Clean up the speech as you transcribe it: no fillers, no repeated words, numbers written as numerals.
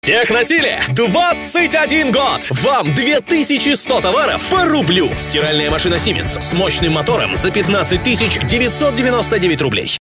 Техносиле 21 год! Вам 2100 товаров по рублю. Стиральная машина Siemens с мощным мотором за 15 999 рублей.